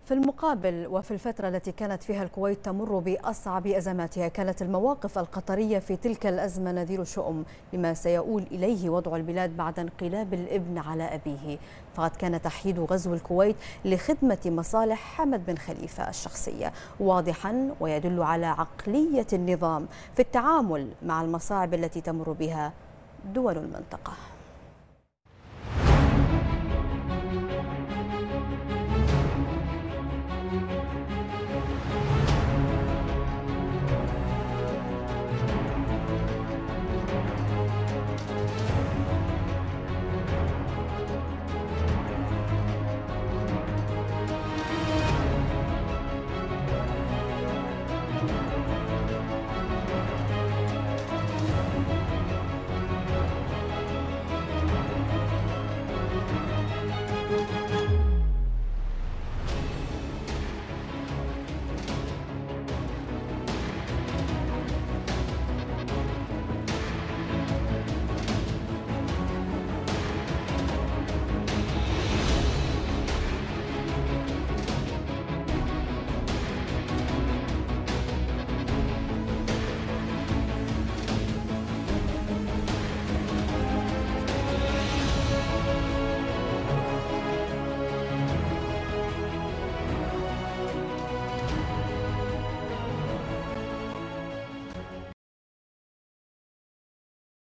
في المقابل وفي الفترة التي كانت فيها الكويت تمر بأصعب أزماتها، كانت المواقف القطرية في تلك الأزمة نذير شؤم لما سيؤول إليه وضع البلاد بعد انقلاب الابن على أبيه. فقد كان تحييد غزو الكويت لخدمة مصالح حمد بن خليفة الشخصية واضحا، ويدل على عقلية النظام في التعامل مع المصاعب التي تمر بها دول المنطقة.